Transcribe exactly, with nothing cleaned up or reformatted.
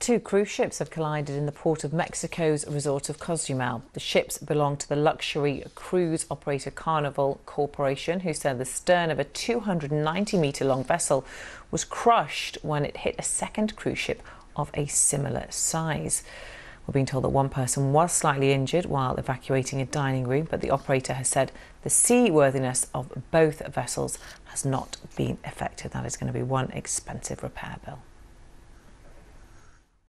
Two cruise ships have collided in the port of Mexico's resort of Cozumel. The ships belong to the luxury cruise operator Carnival Corporation, who said the stern of a two hundred ninety metre long vessel was crushed when it hit a second cruise ship of a similar size. We're being told that one person was slightly injured while evacuating a dining room, but the operator has said the seaworthiness of both vessels has not been affected. That is going to be one expensive repair bill.